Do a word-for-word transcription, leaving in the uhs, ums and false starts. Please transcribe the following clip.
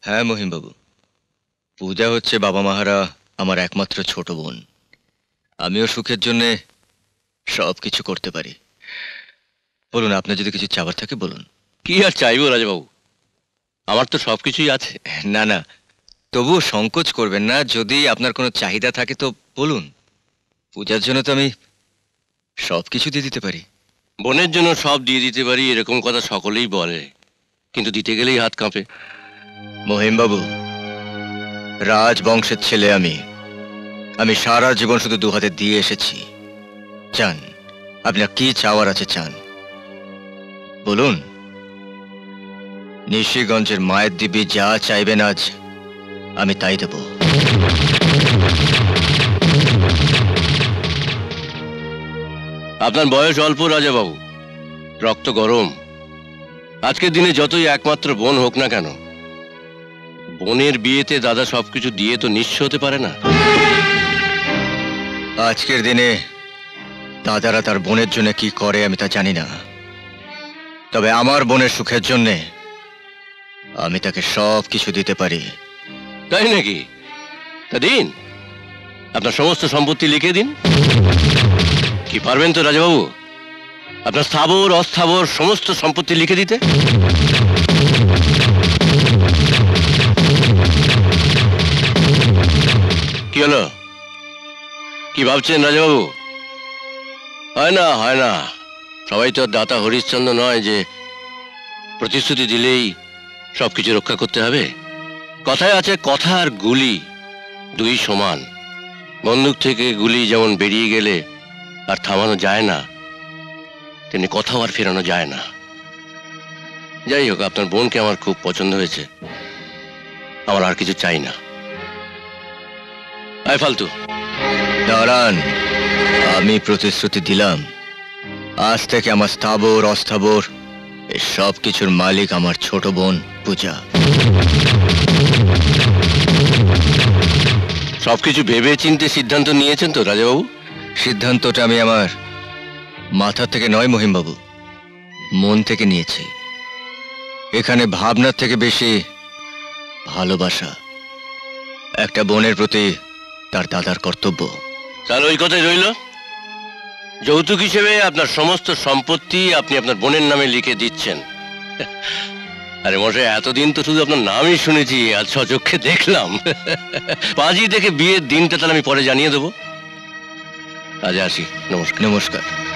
হ্যাঁ মহিমবাবু, পূজা হচ্ছে বাবা মাহারা আমার একমাত্র ছোট বোন। আমিও সুখের জন্যে সব কিছু করতে পারি। বলুন, আপনার যদি কিছু চাওয়ার থাকে বলুন। কি আর চাইবো রাজাবাবু, আমার তো সব কিছুই আছে। না না, তবুও সংকোচ করবেন না। যদি আপনার কোনো চাহিদা থাকে তো বলুন। পূজার জন্য তো আমি সব কিছু দিয়ে দিতে পারি। বোনের জন্য সব দিয়ে দিতে পারি এরকম কথা সকলেই বলে, কিন্তু দিতে গেলেই হাত কাঁপে। মহিমবাবু, রাজবংশের ছেলে আমি। আমি সারা জীবন শুধু দু হাতে দিয়ে এসেছি। চান, আপনার কি চাওয়ার আছে চান বলুন। নিশিগঞ্জের মায়ের দিবি যা চাইবেন আজ আমি তাই দেব। আপনার বয়স অল্প রাজাবাবু, রক্ত গরম। আজকের দিনে যতই একমাত্র বোন হোক না কেন, বোনের বিয়েতে দাদা সবকিছু দিয়ে তো নিঃস্ব হতে পারে না। আজকের দিনে দাদারা তার বোনের জন্য কি করে আমি তা জানি না, তবে আমার বোনের সুখের জন্যে আমি তাকে সব কিছু দিতে পারি। তাই নাকি? তা দিন, আপনার সমস্ত সম্পত্তি লিখে দিন। কি পারবেন তো রাজাবাবু আপনার স্থাবর অস্থাবর সমস্ত সম্পত্তি লিখে দিতে? কি হলো, কি ভাবছেন রাজাবাবু? হয় না হয় না, সবাই তো দাতা হরিশ্চন্দ্র নয় যে প্রতিশ্রুতি দিলেই সবকিছু রক্ষা করতে হবে। কথায় আছে কথা আর গুলি দুই সমান। বন্দুক থেকে গুলি যেমন বেরিয়ে গেলে আর থামানো যায় না, তেমনি কথাও আর ফেরানো যায় না। যাই হোক, আপনার বোনকে আমার খুব পছন্দ হয়েছে, আমার আর কিছু চাই না। আয় ফালতু। দাঁড়ান, আমি প্রতিশ্রুতি দিলাম আজ থেকে আমার স্থাবর অস্থাবর এই সব কিছুর মালিক আমার ছোট বোন পূজা। সবকিছু ভেবে চিন্তে সিদ্ধান্ত নিয়েছেন তো রাজাবাবু? সিদ্ধান্তটা আমি আমার মাথা থেকে নয় মহিমবাবু, মন থেকে নিয়েছি। এখানে ভাবনার থেকে বেশি ভালোবাসা, একটা বোনের প্রতি তার দাদার কর্তব্য। তাহলে ওই কথাই রইল, যৌতুক হিসেবে আপনার সমস্ত সম্পত্তি আপনি আপনার বোনের নামে লিখে দিচ্ছেন। আরে মশাই, এতদিন তো শুধু আপনার নামই শুনেছি, আজ সচক্ষে দেখলাম। পাঁজি দেখে বিয়ের দিনটা তাহলে আমি পরে জানিয়ে দেবো। কাজে আসি, নমস্কার। নমস্কার।